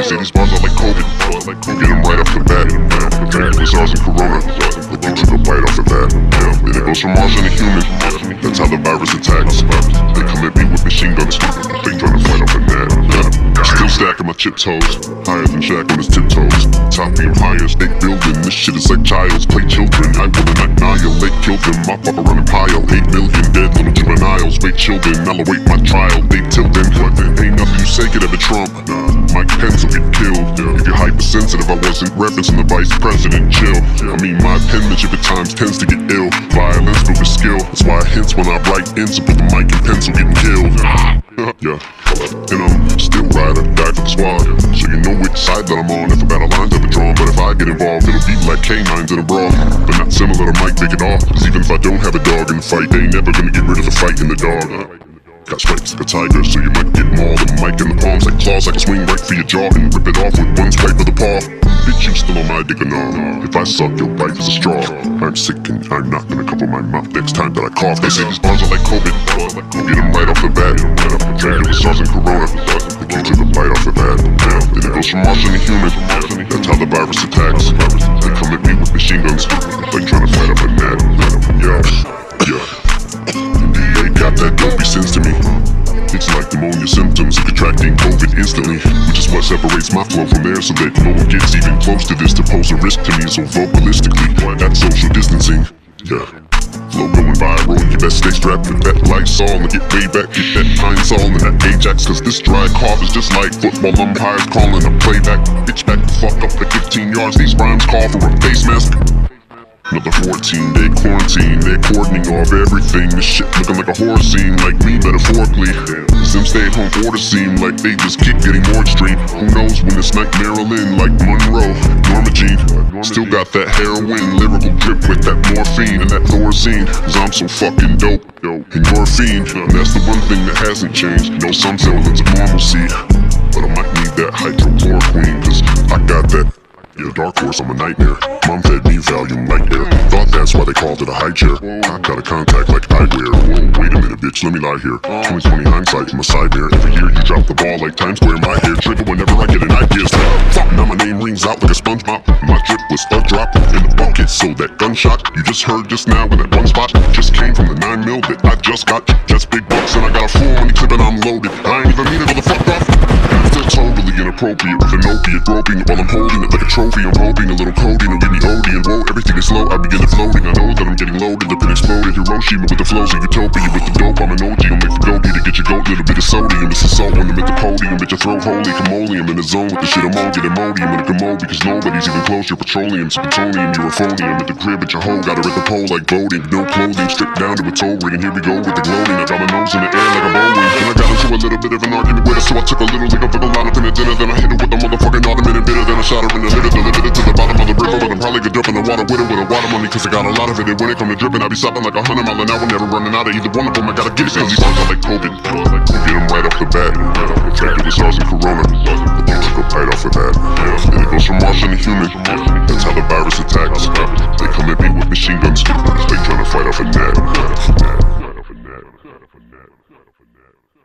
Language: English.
say these bars are like COVID. You get them right off the bat. Drank with SARS and Corona, but they took a bite off of that. Then it goes from Martian to human. That's how the virus attacks. They come at me with machine guns. They trying to fight off a net. Still stacking my chip toes, higher than Shaq on his tiptoes. Top the Empire State Building. This shit is like child's play children. I will annihilate, kill them. My fuck around and pile. 8 million dead little juveniles. Wait children, I'll await my trial. They till then, ain't nothing you say could ever trump. Mike Pence will get killed. If you're hypersensitive, I wasn't referencing the vice president. Chill. I mean, my penmanship at times tends to get ill. Violence filled with skill. That's why I hints when I write in. So put the mic and pencil getting killed. Yeah. And I'm still ride or die for the squad. So you know which side that I'm on if a battle line's ever drawn. But if I get involved, it'll be like canines in a brawl. But not similar to Mike, take it off. Cause even if I don't have a dog in the fight, they ain't never gonna get rid of the fight in the dog. Got stripes like a tiger, so you might get mauled. The mic in the palms like claws, I can swing right for your jaw and rip it off with one swipe of the paw. Bitch, you still on my dick or no? If I suck, your life is a straw. I'm sick and I'm not gonna cover my mouth next time that I cough. They say these bars are like COVID. You get them right off the bat. Drank it with SARS and Corona, but you took a bite off of that. Then it goes from Martian to human. That's how the virus attacks. They come at me with machine guns. They trying to fight off a net. Yeah. They got that dopey sense to me. It's like pneumonia symptoms of contracting COVID instantly, which is what separates my flow from theirs, so that no one gets even close to this to pose a risk to me. So vocalistically, that's social distancing. Yeah. Flow going viral, you best stay strapped with that Lysol and get way back, get that Pine Sol and that Ajax. Cause this dry cough is just like football umpires calling a playback. Bitch back the fuck up at 15 yards, these rhymes call for a face mask. Another 14-day quarantine, they're cordoning off everything. This shit looking like a horror scene, like me metaphorically. Them stay-at-home orders seem like they just keep getting more extreme. Who knows when it's night Maryland, like Monroe, Norma Jean. Still got that heroin, lyrical drip with that morphine and that Thorazine. Cause I'm so fucking dope, and you're a fiend. And that's the one thing that hasn't changed. You know, some semblance of normalcy, but I might need that hydrochloroquine, cause I got that. Yeah, dark horse, I'm a nightmare. Mom fed me Valium like air. Thought that's why they called it a high chair. I got a contact like eyewear. Whoa, wait a minute, bitch, let me lie here. 20/20 hindsight from a side mirror. Every year you drop the ball like Times Square. My hair trigger whenever I get an idea. Fuck, now my name rings out like a sponge mop. My drip was a drop in the bucket. So that gunshot you just heard just now in that one spot just came from the 9 mil that I just got. Just big bucks and I got a full money clip and I'm loaded. I ain't even mean it all the fuck off. Totally inappropriate with an opiate groping while I'm holding it like a trophy. I'm hoping a little codeine will give me OD and whoa, everything is slow. I begin to floating. I know that I'm getting loaded, the pin exploded. Hiroshima with the flows of utopia with the dope. I'm an OG, I'll make the go-gi to get your goat. Little bit of sodium, it's a salt when I'm at the podium. Bitch, I throw holy camolium in the zone with the shit I'm on. Get Imodium in a commode because nobody's even close. You're petroleum, so plutonium, you're a phony. I'm at the crib at your hole, got her at the pole like voting. No clothing, stripped down to a toe ring. And here we go with the gloating. I got my nose in the air like a Boeing. And I got into a little bit of an argument with her, so I took a little lick of the lot up in the dinner. Then I hit her with the motherfucking ottoman and bitter. Then I shot her in the liver, delivered it to the bottom of the river. But I'm probably gonna jump in the water with her with a water money, cause I got a lot of it. And when it come to dripping, I be stopping like 100 miles an hour. Never running out of either one of them. I gotta get it, cause these bars are like COVID. You get them right off the bat. Drank it with SARS and Corona, but they took a bite off of that. Then it goes from Martian to human. That's how the virus attacks. They come at me with machine guns. They trying to fight off a net.